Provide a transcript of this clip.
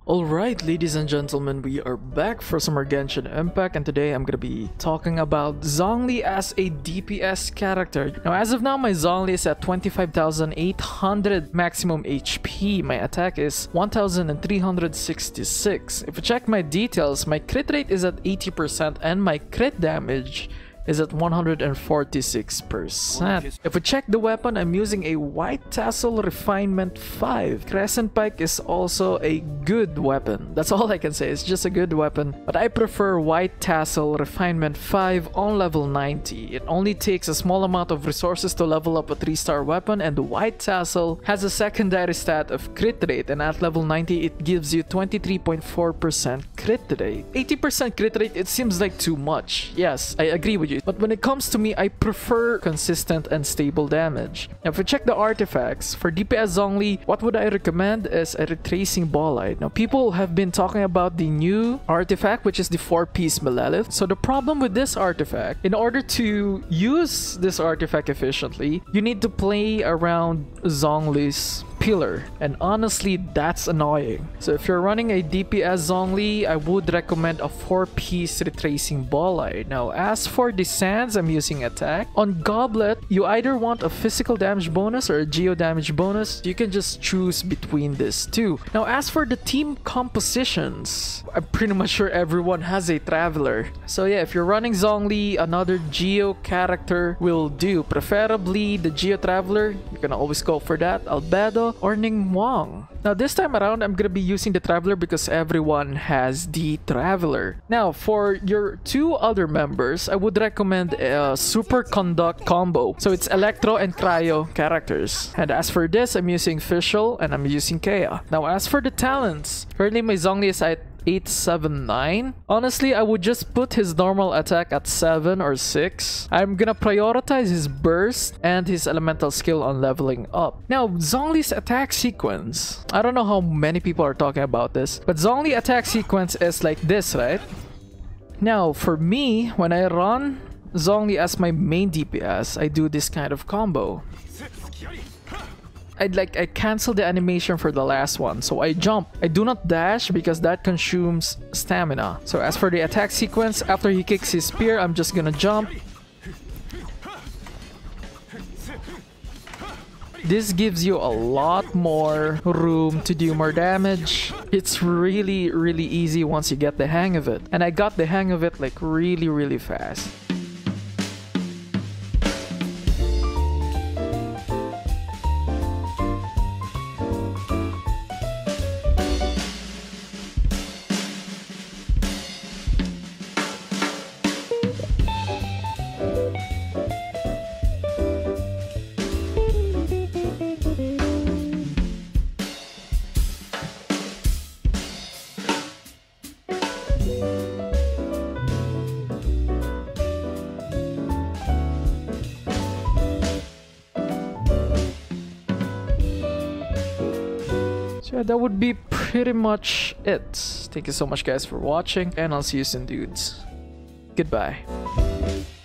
Alright, ladies and gentlemen, we are back for some more Genshin Impact, and today I'm gonna be talking about Zhongli as a DPS character. Now, as of now, my Zhongli is at 25,800 maximum HP. My attack is 1,366. If you check my details, my crit rate is at 80% and my crit damage is at 146%. If we check the weapon, I'm using a White Tassel Refinement 5. Crescent Pike is also a good weapon. That's all I can say, it's just a good weapon. But I prefer White Tassel Refinement 5 on level 90. It only takes a small amount of resources to level up a 3-star weapon, and the White Tassel has a secondary stat of crit rate, and at level 90 it gives you 23.4% crit rate. 80% crit rate, it seems like too much. Yes, I agree with you. But when it comes to me, I prefer consistent and stable damage. Now, if we check the artifacts, for DPS Zhongli, what would I recommend is a Retracing Ballite. Now, people have been talking about the new artifact, which is the 4-piece Melelith. So the problem with this artifact, in order to use this artifact efficiently, you need to play around Zhongli's pillar, and honestly that's annoying. So if you're running a DPS Zhongli, I would recommend a 4-piece Retracing Ballite. Now, as for the sands, I'm using attack. On Goblet, you either want a physical damage bonus or a geo damage bonus. You can just choose between these two. Now, as for the team compositions, I'm pretty much sure everyone has a Traveler. So yeah, if you're running Zhongli, another geo character will do. Preferably the Geo Traveler. You can always go for that. Albedo or Ningguang. Now, this time around, I'm gonna be using the Traveler because everyone has the Traveler. Now, for your two other members, I would recommend a Super Conduct combo. So it's Electro and Cryo characters. And as for this, I'm using Fischl and I'm using Kea. Now, as for the talents, currently my Zhongli is at 879. Honestly, I would just put his normal attack at 7 or 6. I'm gonna prioritize his burst and his elemental skill on leveling up. Now, Zhongli's attack sequence. I don't know how many people are talking about this, but Zhongli attack sequence is like this, right? Now, for me, when I run Zhongli as my main DPS, I do this kind of combo. I cancel the animation for the last one, so I jump. I do not dash because that consumes stamina. So as for the attack sequence, after he kicks his spear, I'm just gonna jump. This gives you a lot more room to do more damage. It's really easy once you get the hang of it. And I got the hang of it like really fast. So yeah, that would be pretty much it. Thank you so much guys for watching, and I'll see you soon, dudes. Goodbye.